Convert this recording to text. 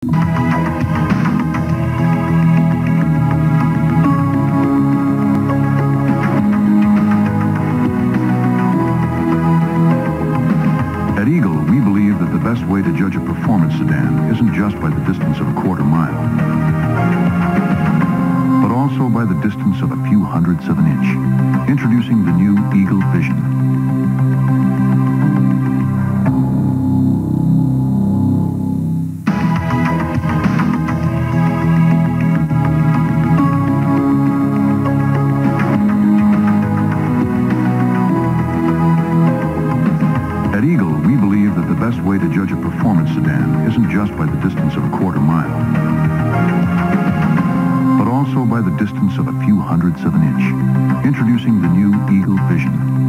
At Eagle, we believe that the best way to judge a performance sedan isn't just by the distance of a quarter mile, but also by the distance of a few hundredths of an inch. Introducing the new Eagle Vision. At Eagle, we believe that the best way to judge a performance sedan isn't just by the distance of a quarter mile, but also by the distance of a few hundredths of an inch. Introducing the new Eagle Vision.